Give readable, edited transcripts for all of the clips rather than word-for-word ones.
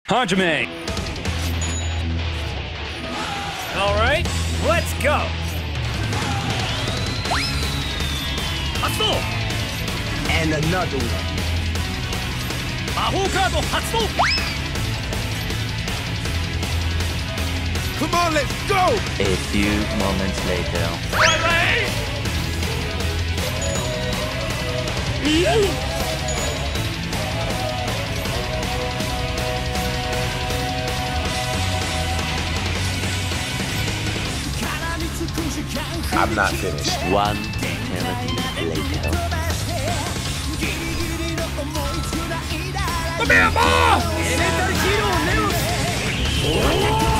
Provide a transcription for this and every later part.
Hajime. All right, let's go. 発動 And another one. 魔法カード発動 Come on, let's go! A few moments later. I'm not finished. One eternity later. Come here, boss! エレメンタルヒーローネオス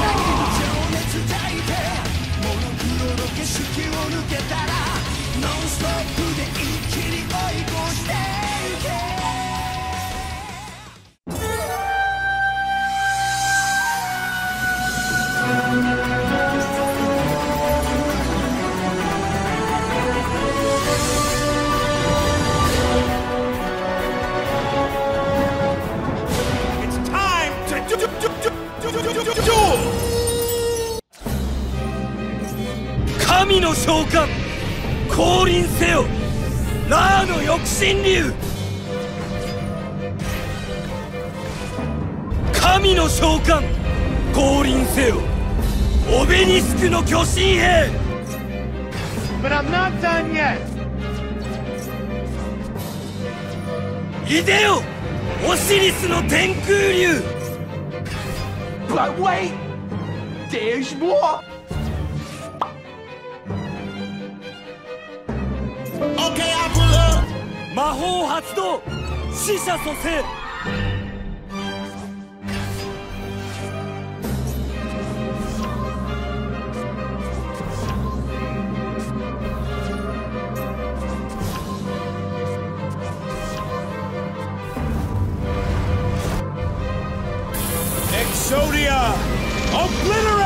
神の召喚降臨せよラーの翼神竜神の召喚降臨せよオベニスクの巨神兵 But I'm not done yet! いでよオシリスの天空竜 But wait! There's more! Okay, I pull up! 魔法発動死者蘇生 Exodia! Obliterate!